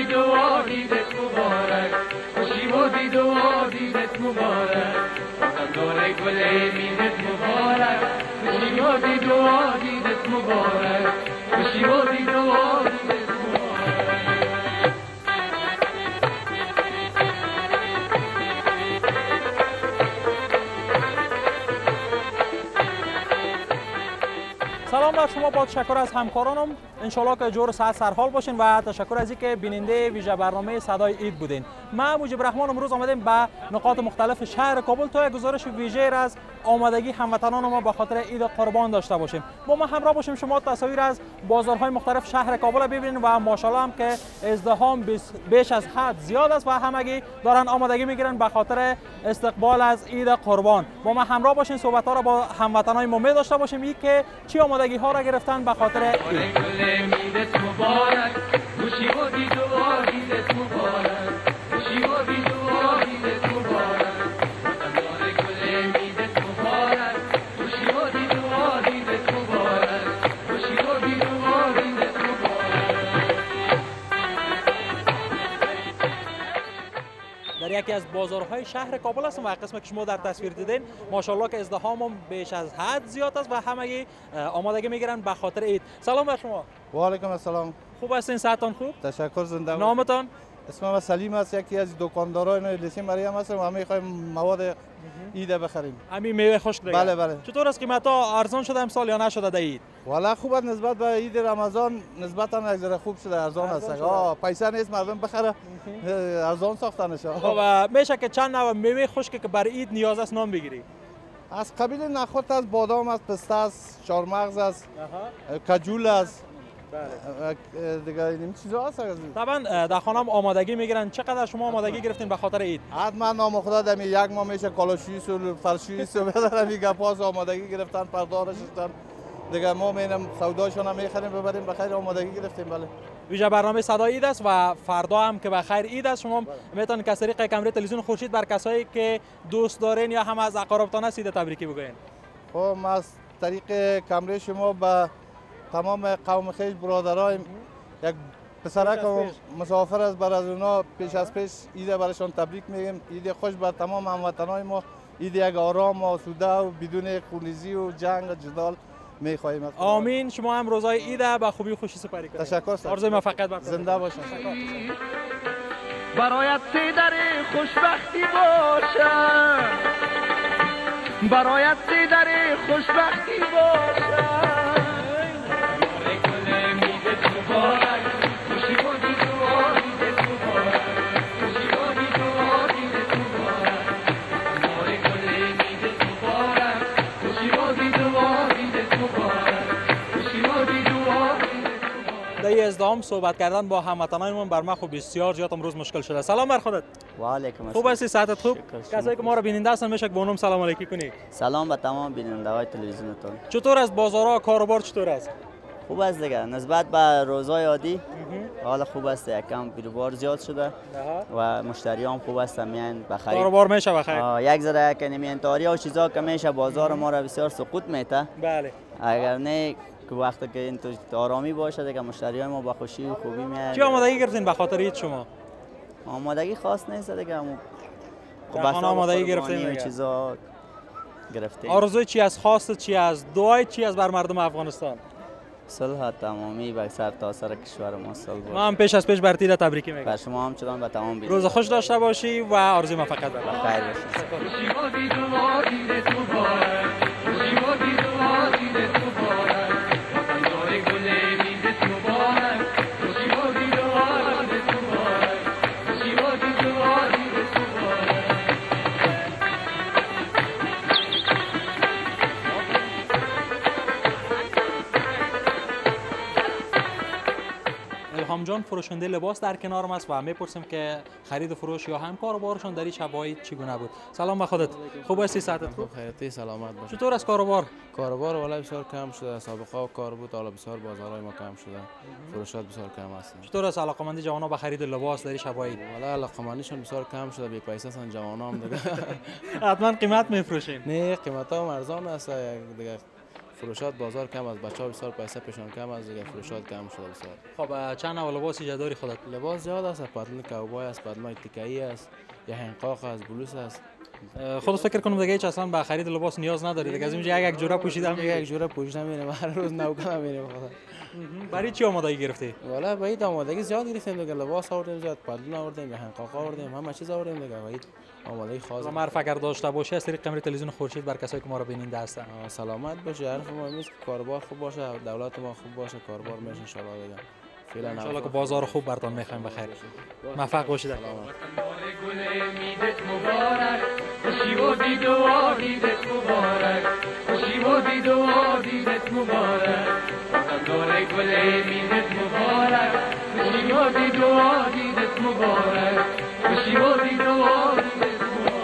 و عیدت مبارک، خوشی و دید و عیدت مبارک، وطندار گل میزت مبارک، خوشی و دید و عیدت مبارک، خوشی و دید و عیدت سلام بر شما، با تشکر از همکارانم. انشالله که جور ساعت سرحال باشین و تشکر از اینکه بیننده ویژه برنامه صدای عید بودین. من موجب رحمان امروز آمدیم به نقاط مختلف شهر کابل تا یک گزارش ویژه از آمادگی هموطنان ما به خاطر عید قربان داشته باشیم. با ما همراه باشیم، شما تصاویر از بازارهای مختلف شهر کابل ببینید و ماشاءالله هم که ازدحام بیش از حد زیاد است و همگی دارن آمادگی میگیرن به خاطر استقبال از عید قربان. با ما همراه باشین، صحبت ها را با هموطنان ما داشته باشیم این که چی آمادگی ها را گرفتن به خاطر عید. عیدت مبارک، خوشی و دید و عیدت مبارک، خوشی و دید و عیدت مبارک، وطندار گل عیدت مبارک، خوشی و دید و عیدت مبارک، خوشی و دید و عیدت مبارک. در یکی از بازارهای شهر کابل هستم و قسمی که شما در تصویر دیدین ماشاءالله که ازدحام هم بیش از حد زیاد است و همگی آمادگی میگیرن به خاطر عید. سلام بر شما. و علیکم السلام. خوب هستین؟ صحتتان خوب؟ تشکر. زنده باشید. نامتان؟ اسمم سلیم است، یکی از دکانداران لیسی مریم هستم و همه می‌خوایم مواد عید بخریم. همین میوه خشک دیگه. بله بله. چطور است قیمتا؟ ارزان شده امسال یا نشده در عید؟ والا خوب است، نسبت به عید رمضان نسبتا یک ذره خوب شده، ارزان است. پیسه نیست مردم بخره، ارزان ساختنش. خب میشه که چند نوع میوه خشک که برای عید نیاز است نام بگیری؟ از قبیل نخود است، بادام است، پسته است، چهارمغز است، کجول است. بله. دیگه این چیزا هست. طبعا در خانه آمادگی میگیرن. چقدر شما آمادگی گرفتین به خاطر عید؟ حتما نام خدا دمی یک ماه میشه کالاشویس و فرشویس و بدارم این گپاس آمادگی گرفتن، پردارش شدن دیگه. ما میریم سوداشون هم میخریم ببریم بخیر، آمادگی گرفتیم. بله. ویژه برنامه صدای عید است و فردا هم که بخیر عید است. شما میتونید که از طریق کمره تلویزیون خورشید بر کسایی که دوست دارین یا هم از اقاربتان هستید تبریکی بگوین. خب ما از طریق کمره شما به تمام قوم خویش برادرایم، یک پسرک مسافر است، بر از اونا پیش از پیش عید برایشان تبریک میگیم. عید خوش بر تمام هموطنان ما، عید یک آرام و آسوده و بدون خونریزی و جنگ و جدال میخواهیم. آمین. شما هم روزای عید به خوبی و خوشی سپری کنید. تشکر سر. آرزوی موفقیت بر زنده باشین. برایت سیدر خوشبختی باشد، برایت سیدر خوشبختی باشد. ازدحام صحبت کردن با هموطنانمون بر من خب بسیار زیاد امروز مشکل شده. سلام بر خودت. و علیکم السلام. خوب هستی؟ صحتت خوب؟ کسایی که ما را بیننده هستن میشه که با اونم سلام علیکی کنی. سلام به تمام بیننده های تلویزیونتون. چطور است بازارها، کاروبار چطور است؟ خوب است دیگه، نسبت به روزهای عادی حالا خوب است، یکم بیروبار زیاد شده و مشتریان خوب است، میان بخیر. کاروبار میشه بخیر. یک ذره که نمیانتاری و چیزا که میشه بازار ما را بسیار سقوط میته. بله. اگر نه که وقتی که این تو آرامی باشه دیگه مشتریای ما با خوشی و خوبی میاد. چی آمادگی گرفتین به خاطر عید شما؟ آمادگی خاص نیست دیگه، خب آمادگی گرفتین چیزا گرفتیم. آرزوی چی از خواست، چی از دعای چی از بر مردم افغانستان؟ صلح تمامی به سر تا سر کشور ما صلح. ما هم پیش از پیش بر عید تبریکی میگم. بر شما هم چنان به تمام بید. روز خوش داشته باشی و آرزوی موفقیت بر خیر باشید. جان فروشنده لباس در کنارم است و میپرسیم که خرید و فروش یا هم کاروبارشون در این شبای چگونه بود. سلام به خودت. خوب هستی؟ صحتت خوب؟ خیرتی سلامت باش. چطور است کاروبار؟ کاروبار والا بسیار کم شده، سابقه کار بود حالا بسیار بازارهای ما کم شده، فروشات بسیار کم است. چطور است علاقمندی جوانان به خرید لباس در این شبای؟ والا علاقمندیشون بسیار کم شده، بی پیسه هستن جوانان دیگه. حتما قیمت میفروشین؟ نه قیمتا هم ارزان است دیگه، فروشات بازار کم است، بچه‌ها بسیار پیسه پیشان کم است دیگه، فروشات کم شده بسیار. خب چند نوع لباس ایجاد داری خودت؟ لباس زیاد است، پتلون کوبای است، پتلون تکایی است، یا هنقاق است، بلوز است. خودت فکر کنم دیگه هیچ اصلا به خرید لباس نیاز نداری دیگه، از اینجا یک جوره پوشیدم یک جوره پوشیدم میرم هر روز نوکم میرم خدا. برای چی آمادگی گرفتی؟ والا باید آمادگی زیاد گرفتیم دیگه، لباس آوردیم زیاد، پتلون آوردیم، هنقاق آوردیم، همه چیز آوردیم دیگه، باید آمادگی خاص. و معرف اگر داشته باشه از طریق کمره تلویزیون خورشید بر کسایی که ما رو بیننده هستن. سلامت باشه، حرف ما نیست، کاربار خوب باشه، دولت ما خوب باشه، کاربار میشه ان شاء الله دیگه. فعلا ان شاء الله که بازار خوب براتون میخوایم بخیر. موفق باشید. گل میدت مبارک، خوشی و دید و عیدت مبارک، خوشی و دید و عیدت مبارک، دور گل میدت مبارک، خوشی و دید و عیدت مبارک، خوشی و دید و عیدت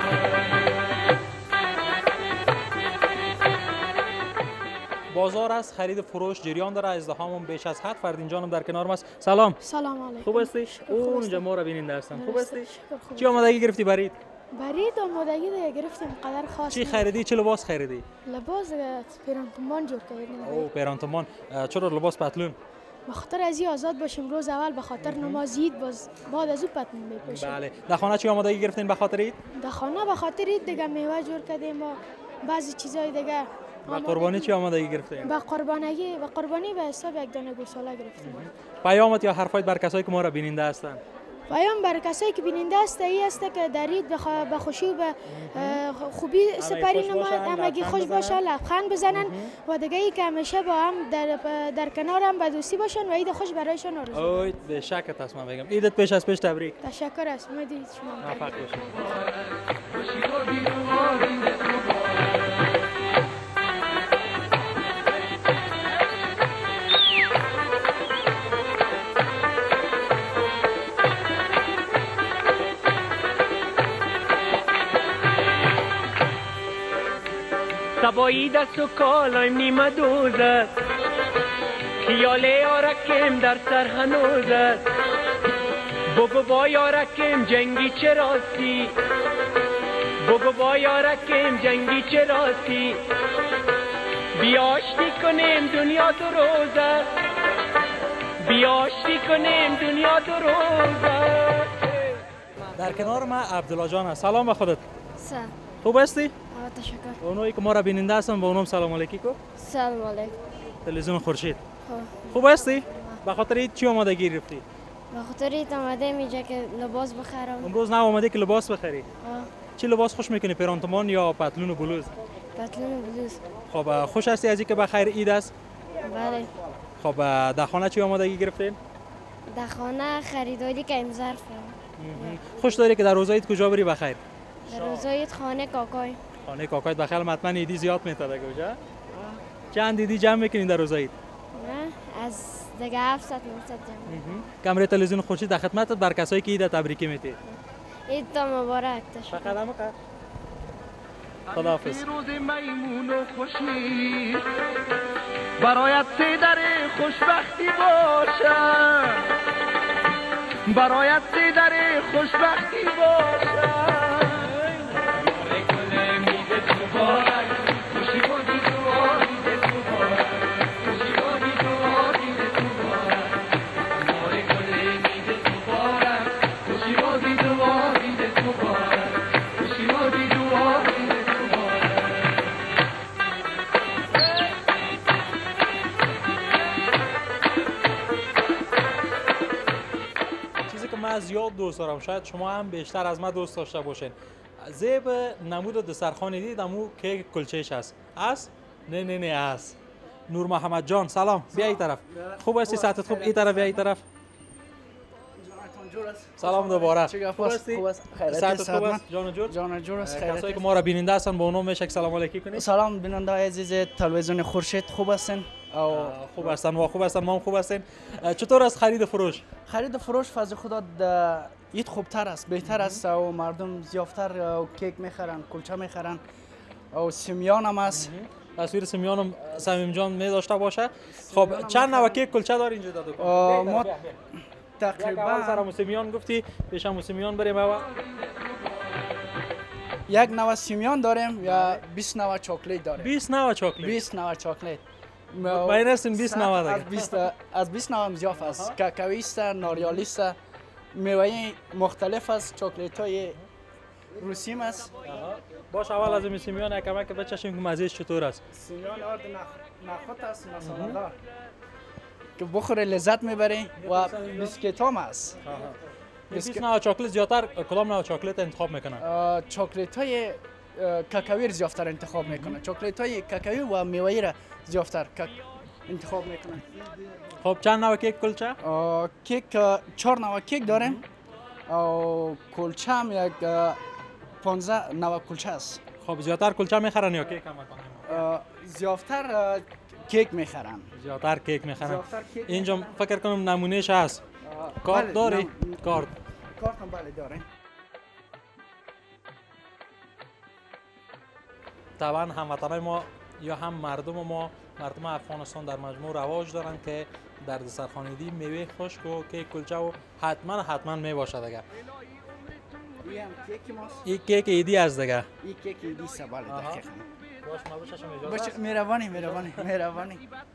بازار است، خرید فروش جریان داره، ازدحام بیش از حد. فردین جانم در کنارم است. سلام. سلام علیکم. خوب هستی؟ اونجا ما رو بیننده هستن. خوب هستی؟ چی آمادگی گرفتی برید؟ برید آمادگی دیگه گرفتیم قدر خاص. چی خریدی؟ چه لباس خریدی؟ لباس پیرانتمان جور کردیم. او پیرانتمان. چرا لباس پتلون؟ به خاطر از آزاد باشیم روز اول، به خاطر نماز عید باز بعد از او پتلون میپوشیم. بله. در خانه چی آمادگی گرفتین به خاطر عید؟ در خانه به خاطر عید دیگه میوه جور کردیم و بعضی چیزای دیگه. با قربانی چی آمادگی گرفتین؟ با قربانی به حساب یک دانه گوساله گرفتیم. پیامت یا حرفایت بر کسایی که ما را بیننده هستن؟ پیام بر کسایی که بیننده است این است که درید به خوشی و به خوبی سپری نماید، همگی خوش باشه، لبخند بزنن و دیگه ای که همیشه با هم در کنار هم به دوستی باشن و عید خوش برایشان آرزو. اوه به شکر است من بگم. عیدت پیش از پیش تبریک. تشکر است. مدید شما. موفق باشید. سبایی دست و کالایم نیمه دوزد، خیال یارکم در سر هنوزد، بگو با یارکم جنگی چه راستی، بگو با یارکم جنگی چه راستی، بیاشتی کنیم دنیا دو روزه، بیاشتی کنیم دنیا دو روزه. در کنار ما عبدالله جان است. سلام به خودت. سلام. خوب هستی؟ تشکر. اونایی که ما را بیننده هستن با اونم سلام علیکی کو. سلام علیکم. تلویزیون خورشید. خوب هستی؟ به خاطر عید چی آمادگی گرفتی؟ به خاطر عید آماده میشه که لباس بخرم. امروز نه آماده که لباس بخری؟ چی لباس خوش میکنی؟ پیرانتمان یا پتلون و بلوز؟ پتلون و بلوز. خب خوش هستی از اینکه بخیر عید است؟ بله. خب در خانه چی آمادگی گرفتین؟ در خانه خریداری که ظرف. خوش داری که در روزای عید کجا بری بخیر؟ در روزای عید خانه کاکای. خانه کاکایت بخیر حتما ایدی زیاد میتاده کجا؟ چند ایدی جمع میکنین در روزای عید؟ نه از دیگه 700 900 جمع. کمره تلویزیون خورشید در خدمتت بر کسایی که عید تبریکی میتی. عید مبارک. تشکر. خداحافظ. روز میمون و خوشی برایت در خوشبختی باشه، برایت در خوشبختی باشه. زیاد دوست دارم، شاید شما هم بیشتر از من دوست داشته باشین. زیب نمود دسترخوان دید امو کیک کلچهش هست. است؟ نه است. نور محمد جان سلام، بیا این طرف. خوب هستی؟ صحتت خوب؟ این طرف بیا این طرف. سلام دوباره. خوب هستی؟ خوب است. صحتت خوب است؟ جان جور است. کسایی که ما را بیننده هستن با اونم میشه سلام علیکی کنید. سلام بیننده عزیز تلویزیون خورشید، خوب هستین؟ خوب هستن و خوب هستن، ما هم خوب هستین. چطور است خرید فروش؟ خرید فروش فضل خدا عید خوبتر است، بهتر است و مردم زیافتر کیک میخرن، کلچه میخرن و سیمیان هم است. تصویر سیمیان هم صمیم جان می داشته باشه. خب چند نوع کیک کلچه دار اینجا در دکان؟ ما تقریبا سر سیمیان گفتی، پیش سیمیان بریم. یک نوع سیمیان داریم یا 20 نوع چاکلیت داریم. 20 نوع چاکلیت. 20 نوع چاکلیت. مطمئن هستین 20 نوع دیگه؟ از 20 نوع زیاف است. کاکائویی است، ناریالی است، میوه مختلف است، چاکلیت های روسی است. باش اول از این سیمیان یک کمک بچشیم که مزهش چطور است. سیمیان آرد نخود است، مساله دار که بخوره لذت میبری و بیسکیت هم است. 20 نوع چاکلیت زیادتر کدام نوع چاکلیت انتخاب میکنن؟ چاکلیت های کاکائویی را زیادتر انتخاب میکنن. چاکلیت های کاکائویی و میوه‌ای را زیادتر انتخاب میکنن. خب چند نوع کیک کلچه؟ کیک 4 نوع کیک داریم. و کلچه هم یک 15 نوع کلچه است. خب زیادتر کلچه میخرن یا کیک هم میکنن؟ زیادتر کیک میخرن. زیادتر کیک میخرن. اینجا فکر کنم نمونهش هست. کارت داری؟ کارت هم بله داره. طبعا هموطنای ما یا هم مردم افغانستان در مجموع رواج دارن که در دسترخوانیدی میوه خشک و کیک کلچه و حتما می باشد دیگه. این کیک ایدی است دیگه. این کیک ایدی است بله دقیقاً. باش ما بچشم اجازه است. مهربانی.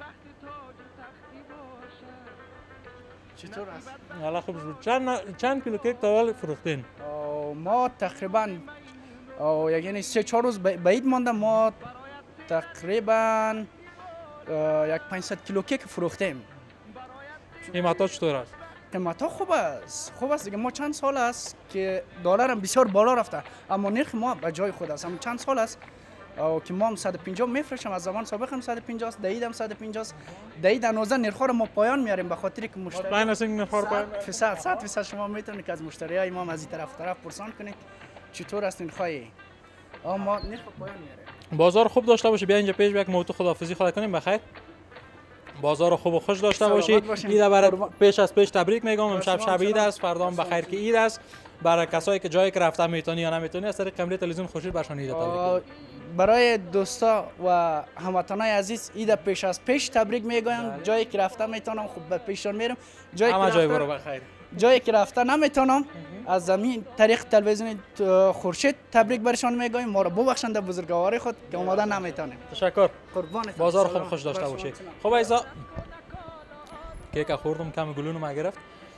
چطور است؟ حالا خوب چند کیلو کیک تا فروختین؟ ما تقریبا یعنی 3-4 روز بعید مانده ما تقریبا یک 500 کیلو کیک فروختیم. قیمتا چطور است؟ قیمتا خوب است دیگه. ما چند سال است که دلار هم بسیار بالا رفته اما نرخ ما به جای خود است. اما چند سال است که ما هم 150 میفروشیم. از زمان سابق هم 150 است، دهید هم 150 است. دهید هنوزه نرخ رو ما پایان میاریم به خاطر که مشتری مطمئن هستین نرخ رو پایان؟ 100% شما میتونید که از مشتریای ما از این طرف پرسان کنید چطور است نرخای. ما نرخ پایان میاریم. بازار خوب داشته باشی. بیا اینجا پیش یک موضوع خداحافظی خدا کنیم. بخیر. بازار خوب و خوش داشته باشی. عید برای پیش از پیش تبریک میگم. امشب شب عید است، فردا هم بخیر که عید است. برای کسایی که جایی که رفتن میتونی یا نمیتونی از طریق کمری تلویزیون خورشید برشان عید تبریک. برای دوستا و هموطنای عزیز عید پیش از پیش تبریک میگم. جایی که رفتن میتونم خوب پیشون میرم. جای برو بخیر. جایی که رفتن نمیتونم از زمین طریق تلویزیون خورشید تبریک برشان میگم. ما رو ببخشند بزرگواری خود که اومدن نمیتونیم. تشکر. قربانت. بازار خوب خوش داشته باشی. خب عزیزا کیک خوردم کم گلونم گرفت.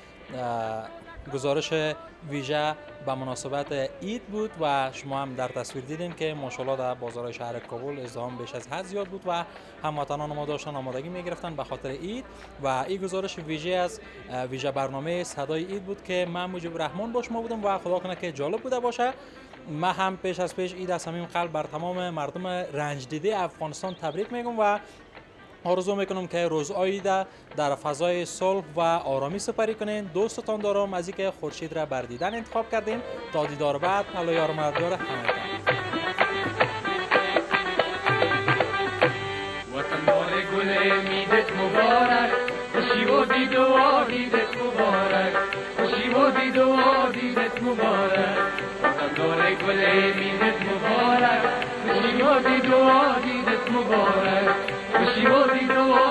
گزارش ویژه به مناسبت عید بود و شما هم در تصویر دیدین که ماشاءالله در بازارهای شهر کابل ازدحام بیش از حد زیاد بود و هموطنان ما داشتن آمادگی میگرفتن به خاطر عید و این گزارش ویژه از ویژه برنامه صدای عید بود که من مجیب رحمان با شما بودم و خدا کنه که جالب بوده باشه. من هم پیش از پیش عید از صمیم قلب بر تمام مردم رنج دیده افغانستان تبریک میگم و آرزو میکنم که روزهای در فضای صلح و آرامی سپری کنین. دوستتان دارم از اینکه خورشید را بر دیدن انتخاب کردین. تا دیدار بعد، الله یار و مددگار همتان. وطن‌دار گل میدت مبارک، خوشی و دید و عیدت مبارک، خوشی و دید و عیدت مبارک. وطن‌دار گل میدت مبارک، خوشی و دید و عیدت مبارک، خوشی و دید و